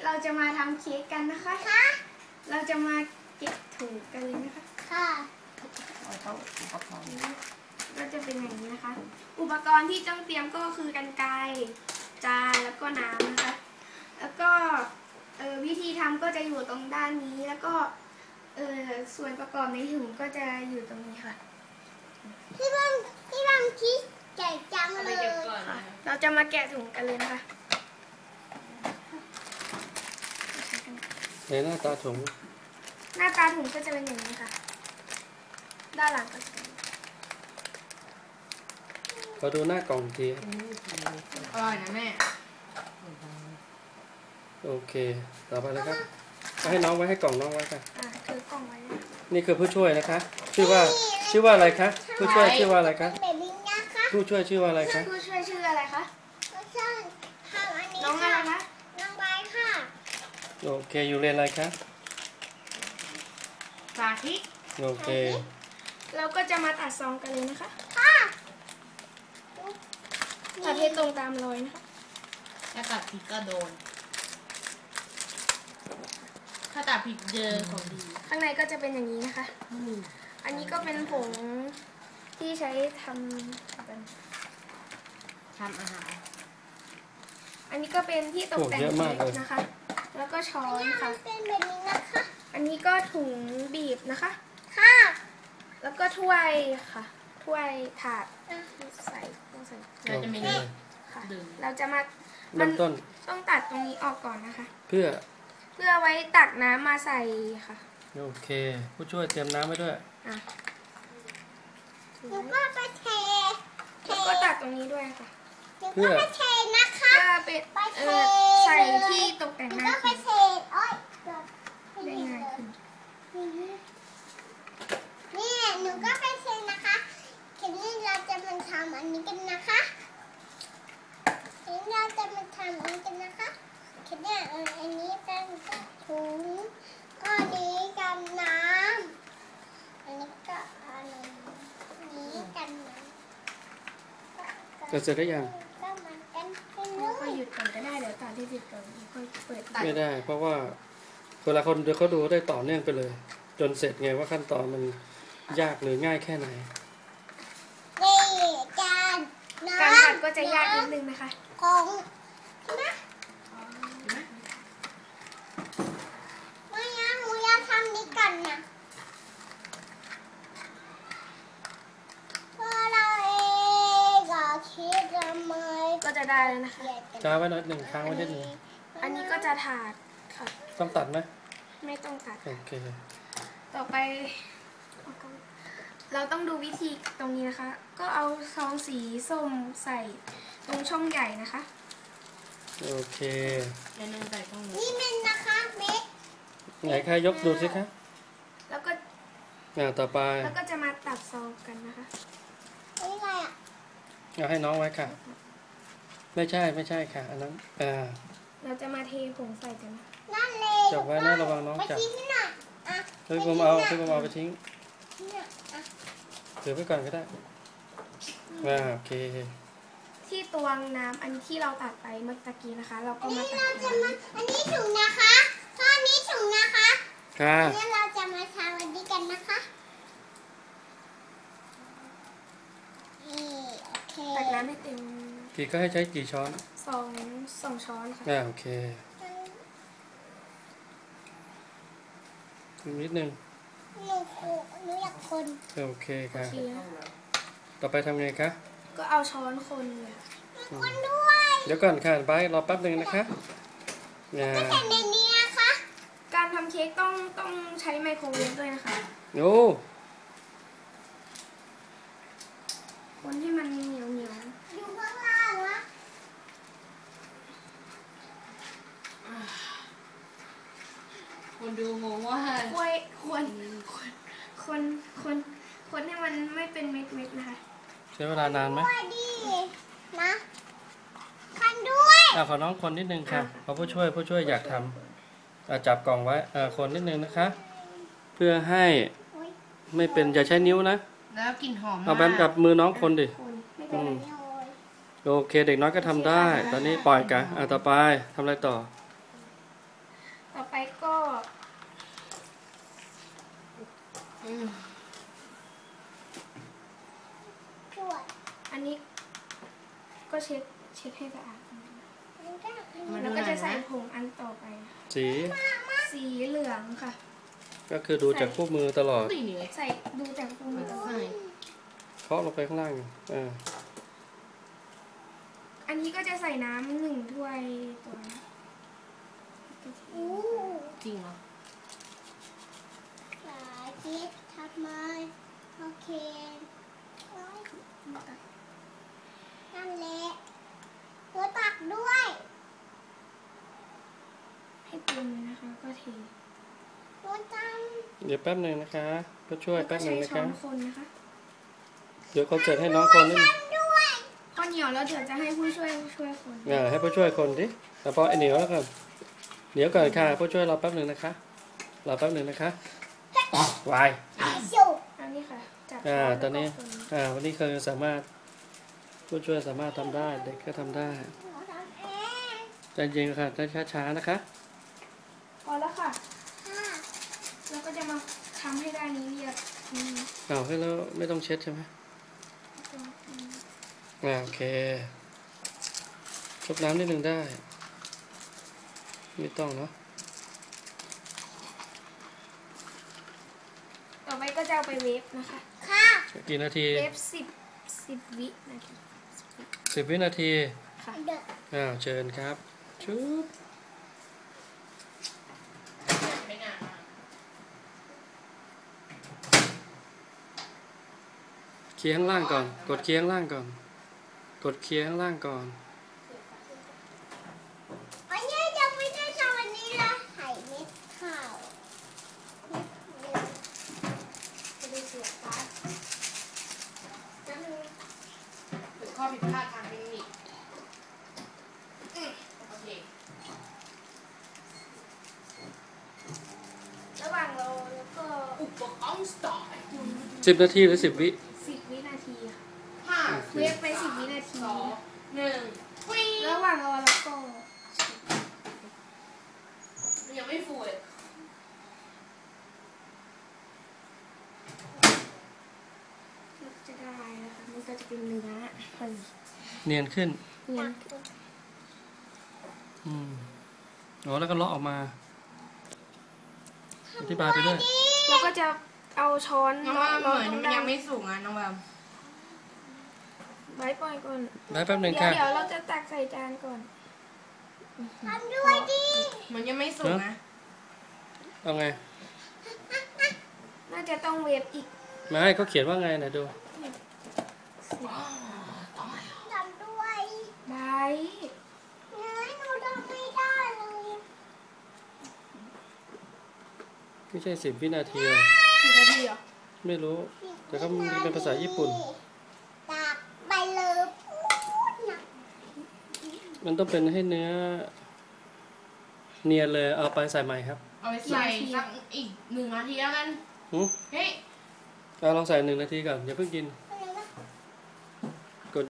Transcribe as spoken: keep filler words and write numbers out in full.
เราจะมาทำเค้กกันนะคะเราจะมาเก็บถุงกันเลยนะคะค่ะเราต้องอุปกรณ์ก็จะเป็นอย่างนี้นะคะอุปกรณ์ที่ต้องเตรียมก็คือกรรไกรจานแล้วก็น้ำนะคะแล้วก็วิธีทำก็จะอยู่ตรงด้านนี้แล้วก็ส่วนประกอบในถุงก็จะอยู่ตรงนี้ค่ะพี่บังพี่บังคิดแกะจังเลยค่ะเราจะมาแกะถุงกันเลยนะคะในหน้าตาถุงหน้าตาถุงก็จะเป็นอย่างนี้ค่ะด้านหลังก็จะขอดูหน้ากล่องทีอร่อยนะแม่โอเคต่อไปเลยครับให้น้องไว้ให้กล่องน้องไว้ค่ะอ่าถือกล่องไว้นี่คือผู้ช่วยนะคะชื่อว่าชื่อว่าอะไรคะผู้ช่วยชื่อว่าอะไรคะผู้ช่วยชื่อว่าอะไรคะผู้ช่วยชื่ออะไรคะน้องอะไรคะน้องใบค่ะโอเคอยู่เรียนอะไรคะสาธิตโอเคเราก็จะมาตัดซองกันเลยนะคะค่ะตัดให้ตรงตามรอยนะคะถ้าตัดผิดก็โดนถ้าตัดผิดเจอของดีข้างในก็จะเป็นอย่างนี้นะคะอันนี้ก็เป็นผงที่ใช้ทำเป็นทำอาหารอันนี้ก็เป็นที่ตกแต่งนะคะแล้วก็ช้อนค่ะเป็นแบบนี้นะคะอันนี้ก็ถุงบีบนะคะค่ะแล้วก็ถ้วยค่ะถ้วยถาดใส่ต้องใส่เราจะไม่ได้ค่ะเราจะมาเริ่มต้นต้องตัดตรงนี้ออกก่อนนะคะเพื่อเพื่อไว้ตักน้ำมาใส่ค่ะโอเคผู้ช่วยเตรียมน้ำไว้ด้วยอ่ะแล้วก็ไปเทแล้วก็ตักตรงนี้ด้วยค่ะเพื่อเทนะคะเพื่อไปใส่ที่ตกแต่งน้ำไปเทโอ๊ยได้ง่ายขึ้นนี่หนูก็ไปเทนะคะทีนี้เราจะมาทำอันนี้กันนะคะทีนี้เราจะมาทำอันนี้กันนะคะทีนี้อันนี้เป็นถุงก็นี้กันน้ำอันนี้ก็อันนี้กันน้ำจะเสร็จได้ยังค่อยหยุดก่อนก็ได้เดี๋ยวตอนที่หยุดก่อนค่อยเปิดไม่ได้เพราะว่าเวลาคนเขาดูได้ต่อเนื่องไปเลยจนเสร็จไงว่าขั้นตอนมันยากหรือง่ายแค่ไหนการตัดก็จะยากนิดนึงนะคะของนะไม่ยากหนูอยากทำนี้กันนะก็จะได้เลยนะคะจ้าไว้นิดหนึ่งค้างไว้นิดหนึ่งอันนี้ก็จะถาดค่ะต้องตัดไหมไม่ต้องตัดโอเคต่อไปเราต้องดูวิธีตรงนี้นะคะก็เอาซองสีส้มใส่ตรงช่องใหญ่นะคะโอเคอย่าลืมใส่ตรงนี้นี่เป็นนะคะเม็ดไหนคะยกดูสิคะแล้วก็อ่าต่อไปแล้วก็จะมาตัดซองกันนะคะนี่อะไรอ่ะเอาให้น้องไว้ค่ะไม่ใช่ไม่ใช่ค่ะอันนั้นอ่าเราจะมาเทผงใส่กันนั่นเลยจับไว้นะระวังน้องจับเฮ้ยผมเอาพี่ผมเอาไปทิ้งถือไว้ก่อนก็ได้อ่าโอเคที่ตวงน้ำอันที่เราตัดไปเมื่อกี้นะคะเราก็มาตัดน้ำอันนี้ถุงนะคะท่อนี้ถุงนะคะค่ะนี่เราจะมาทำอันนี้กันนะคะตักน้ำให้เต็มกี่ก็ให้ใช้กี่ช้อนสองสองช้อนค่ะอ่าโอเคนิดนึงหนูหนูอยากคนโอเคค่ะต่อไปทำไงคะก็เอาช้อนคนเลยคนด้วยเดี๋ยวก่อนค่ะไปรอแป๊บนึงนะคะก็ใส่ในนี้นะคะการทำเค้กต้องต้องใช้ไมโครเวฟด้วยนะคะโอ้คนที่มันเหนียวเหนียวอยู่ข้างล่างนะคนดูงงว่าควรควรคนคนคนให้มันไม่เป็นเม็ดๆนะคะใช้เวลานานไหมดีนะคันด้วยอ่าขอน้องคนนิดนึงค่ะเพราะผู้ช่วยผู้ช่วยอยากทำจับกล่องไว้อ่าคนนิดนึงนะคะเพื่อให้ไม่เป็นอย่าใช้นิ้วนะแล้วกลิ่นหอมเอาแบบกับมือน้องคนดิโอเคเด็กน้อยก็ทำได้ตอนนี้ปล่อยกันอ่ะต่อไปทำอะไรต่ออืมอันนี้ก็เช็ดเช็ดให้สะอาดมาแล้ดูวหก็น่อยจะใส่นะผงอันต่อไปสีสีเหลืองค่ะก็คือดูจากคู่มือตลอดตีเหนื่อยใส่ดูแต่พวกนี้ใส่เคาะลงไปข้างล่างอ่าอันนี้ก็จะใส่น้ำหนึ่งถ้วยตัวนี้จริงเหรอสาธิตทำไมโอเคนั่นแหละหัวตักด้วยให้เต็มเลยนะคะก็เทหัวตังเดี๋ยวแป๊บหนึ่งนะคะก็ช่วยแล้วก็แป๊บหนึ่ใช้งนะช้อคะนคนนะคะเดี๋ยวคนเสร็จให้น้องคนนิดนึงด้วยพอเหนียวแล้วเดี๋ยวจะให้ผู้ช่วยช่วยคนอ่าให้ผู้ช่วยคนดิแล้วพอไอเหนียวแล้วกันเดี๋ยวก่อนค่ะผู้ช่วยรอแป๊บหนึ่งนะคะรอแป๊บหนึ่งนะคะวายสุกอันนี้ค่ะจับอ่าช้ตอนนี้แล้วก็คนอ่าวันนี้คือสามารถผู้ช่วยสามารถทำได้เด็กก็ทำได้หัวทำเองใจเย็นค่ะช้าช้าๆนะคะพอแล้วค่ะค่ะแล้วก็จะมาทำให้ด้านนี้เรียบอืมเอาให้แล้วไม่ต้องเช็ดใช่ไหมอ่าโอเคชบน้ำนิดนึงได้ไม่ต้องเนาะต่อไปก็จะเอาไปเวฟนะคะค่ะกี่นาทีเวฟสิบสิบวินาทีสิบวินาทีค่ะเด็กอ้าวเชิญครับชุบไม่นานมากเคลียร์ข้างล่างก่อน กดเคลียร์ข้างล่างก่อน กดเคลียร์ข้างล่างก่อนอันนี้ยังไม่ได้ทำอันนี้ละไข่เม็ดข้าวเม็ดเดียวจะดูเสียบปลั๊กแป๊บนึงถึงข้อผิดพลาดทางเทคนิคอืมโอเคระหว่างเราแล้วก็อุปกรณ์สไตล์สิบนาทีหรือสิบวิสิบวินาทีค่ะห้าเวฟไปสิบวินาทีสองหนึ่งวิ่งระหว่างรอแล้วก็มันยังไม่ฟูเลยจะได้นะคะมันก็จะเป็นเนื้อพอดีเนียนขึ้นเนื้ออืมอ๋อแล้วก็เลาะออกมาอธิบายไปด้วยแล้วก็จะเอาช้อนน้องว่าเหร้อมือนตรงมันด้ายันงไม่สุกอ่ะน้องแววไว้ปล่อยก่อนได้แป๊บหนึ่งเดี๋ยวค่ะเดี๋ยวเราจะตักใส่จานก่อนทำด้วยดิมันยังไม่สุกนะเอาไงน่าจะต้องเวฟอีกมาให้เขาเขียนว่าไงนะดูทำด้วยได้เนื้อหนูทำไม่ได้เลยไม่ใช่สิบวินาทีหรอกี่นาทีเหรอไม่รู้ แต่ก็มันเป็นภาษาญี่ปุ่นตักไปเลยพูดนะมันต้องเป็นให้เนื้อ เนียนเลยเอาไปใส่ใหม่ครับเอาไปใส่สักอีกหนึ่งนาทีแล้วกันหืมเฮ้ยเอาลองใส่หนึ่งนาทีก่อนอย่าเพิ่งกินเ